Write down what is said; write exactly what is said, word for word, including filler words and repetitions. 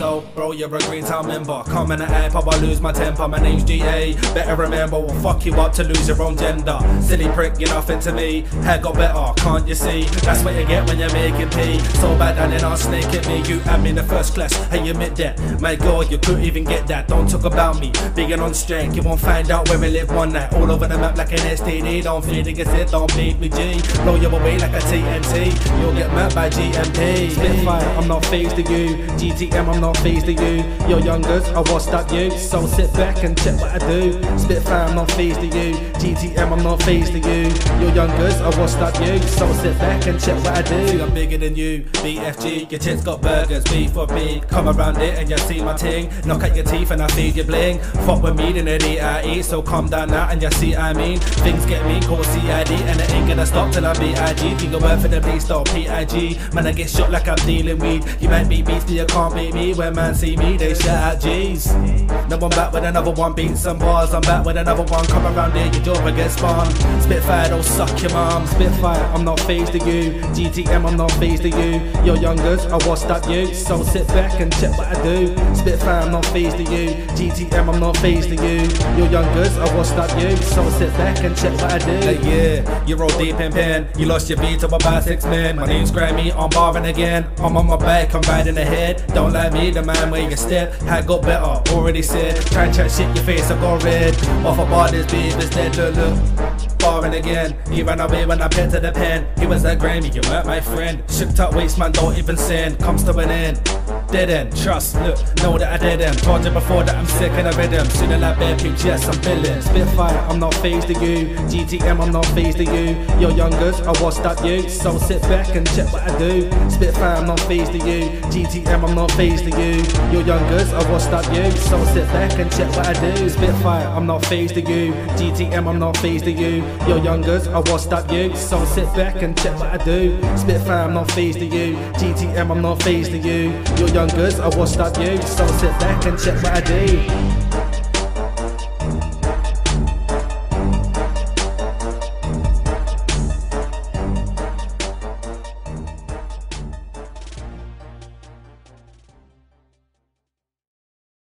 So, bro, you're a Green Town member. Come in the app, I lose my temper. My name's G A. Better remember, we'll fuck you up to lose your own gender. Silly prick, you're nothing to me. Hair got better, can't you see? That's what you get when you're making pee. So bad and then I'll snake at me. You had me in the first class, and you admit that. My God, you couldn't even get that. Don't talk about me, being on strength. You won't find out where we live one night. All over the map like an S T D. Don't feed it, it, don't beat me G. Blow you away like a T N T. You'll get murked by G M P. Spitfire, I'm not phased to you. G T M, I'm not phased to you. You're youngers, I washed up you. So sit back and check what I do. Spitfire, I'm not phased to you. G T M, I'm not phased to you. You're youngers, I washed up you. So sit back and check what I do. See, I'm bigger than you. B F G, your tits got burgers. B for B, come around it and you see my ting. Knock out your teeth and I feed you bling. Fuck with me, then it I eat. So calm down now and you see I mean. Things get me, call C I D, and it ain't gonna stop till I B I G. Think I work for the police, stop P I G. Man, I get shot like I'm dealing weed. You might be beast, but you can't beat me. When man see me, they shout out G's. Now I'm back with another one, beating some bars. I'm back with another one, come around here, your jaw will get spun. Spitfire, don't suck your mum. Spitfire, I'm not phased to you. G T M, I'm not phased to you. You're youngers, I washed up you. So sit back and check what I do. Spitfire, I'm not phased to you. G T M, I'm not phased to you. You're youngers, I washed up you. So sit back and check what I do. Like, yeah, you're all deep in pen. You lost your beat to about six men. My name's Grammy, I'm barring again. I'm on my back, I'm riding ahead. Don't like me, the man where you step. Had got better, already said. Try and chat shit, your face I got red. Off a bar, this beat is dead, look, look. Barring again, he ran away when I pen to the pen. He was a Grammy, you weren't my friend. Shook up waste man, don't even send. Comes to an end. Dead end, trust, look, know that I did them. Told you before that I'm sick of the rhythm. Sooner like bare peeps, yes, I'm feeling. Spitfire, I'm not phased to you. G T M, I'm not phased to you. You're youngers, I washed up you. So sit back and check what I do. Spitfire, I'm not phased to you. G T M, I'm not phased to you. You're youngers, I washed up you. So sit back and check what I do. Spitfire, I'm not phased to you. G T M, I'm not phased to you. You're youngers, I washed up you. So sit back and check what I do. Spitfire, I'm not phased to you. G T M, I'm not phased to you. You're youngers, I washed up you. So sit back and check what I do.